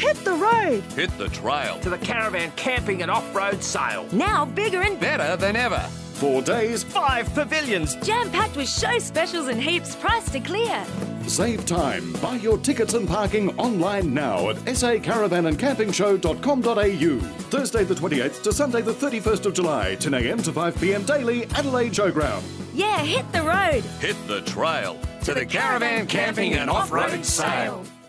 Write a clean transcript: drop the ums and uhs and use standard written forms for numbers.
Hit the road. Hit the trail. To the Caravan camping and off-road sale. Now bigger and Better than ever. 4 days, 5 pavilions. jam-packed with show specials and heaps priced to clear. save time. Buy your tickets and parking online now at sacaravanandcampingshow.com.au. Thursday the 28th to Sunday the 31st of July, 10 a.m. to 5 p.m. daily, Adelaide Showground. Yeah, hit the road. Hit the trail. To the Caravan camping and off-road sale.